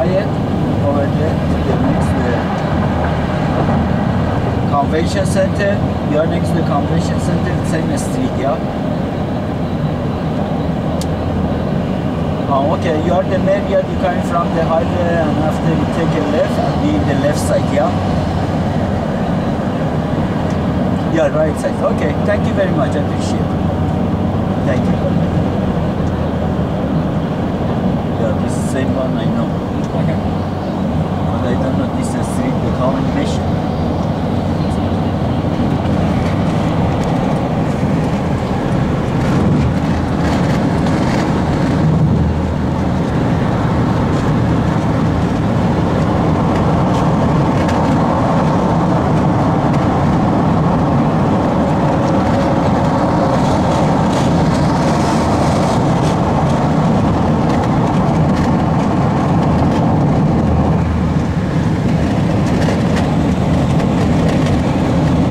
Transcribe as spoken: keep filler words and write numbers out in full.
Hyatt over there to the next uh, convention center. You are next to the convention center, same street, yeah? Oh, okay, you are the Marriott, you coming from the highway, and after you take a left, and be in the left side, yeah? Yeah, right side. Okay, thank you very much, I appreciate it. Thank you. Yeah, this is the same one I know. Okay. But I don't know this is street, they call it Mission.